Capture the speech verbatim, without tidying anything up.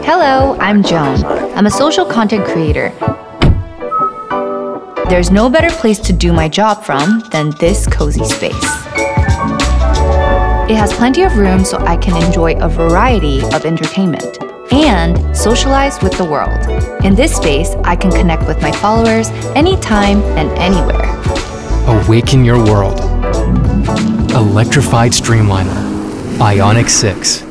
Hello, I'm Joan. I'm a social content creator. There's no better place to do my job from than this cozy space. It has plenty of room so I can enjoy a variety of entertainment and socialize with the world. In this space, I can connect with my followers anytime and anywhere. Awaken your world. Electrified Streamliner. IONIQ six.